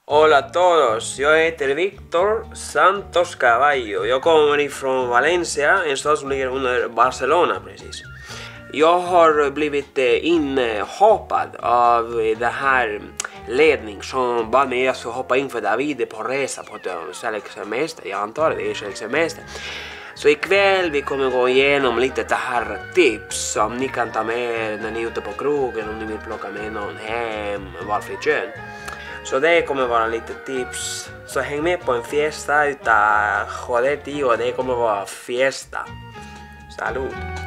Hola a todos, yo heter Víctor Santos Caballo. Jag kommer ifrån Valencia, en stad som ligger under Barcelona precis. Jag har blivit inhoppad av det här ledning som bad mig att hoppa in för David på resa på semester. Jag antar det är semester. Så ikväll vi kommer gå igenom lite det här tips som ni kan ta med när ni är ute på krogen om ni vill plocka med någon hem, valfri kön. Så det kommer vara lite tips. Så häng med på en fiesta utav joder tío, det kommer vara fiesta. Salud!